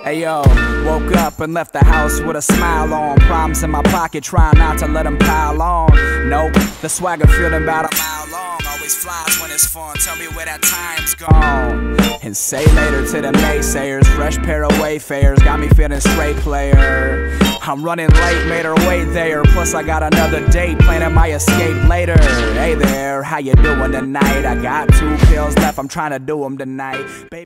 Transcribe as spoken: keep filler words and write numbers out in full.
Hey yo, woke up and left the house with a smile on. Problems in my pocket, trying not to let them pile on. Nope, the swagger feeling about a mile long. Always flies when it's fun, tell me where that time's gone. And say later to the naysayers, fresh pair of wayfarers, got me feeling straight player. I'm running late, made her way there, plus I got another date, planning my escape later. Hey there, how you doing tonight? I got two pills left, I'm trying to do them tonight. Baby